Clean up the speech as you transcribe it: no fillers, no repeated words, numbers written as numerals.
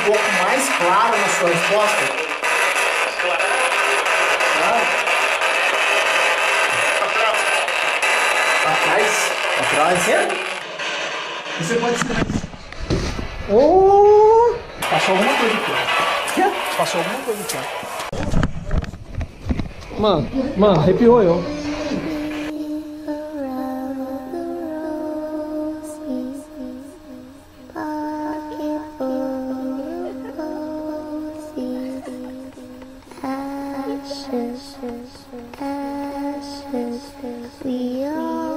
pouco mais clara na sua resposta? Atrás? Atrás? É? Você pode ser. Oh! Passou alguma coisa aqui. Quê? Passou alguma coisa aqui. Mano, arrepiou eu. We are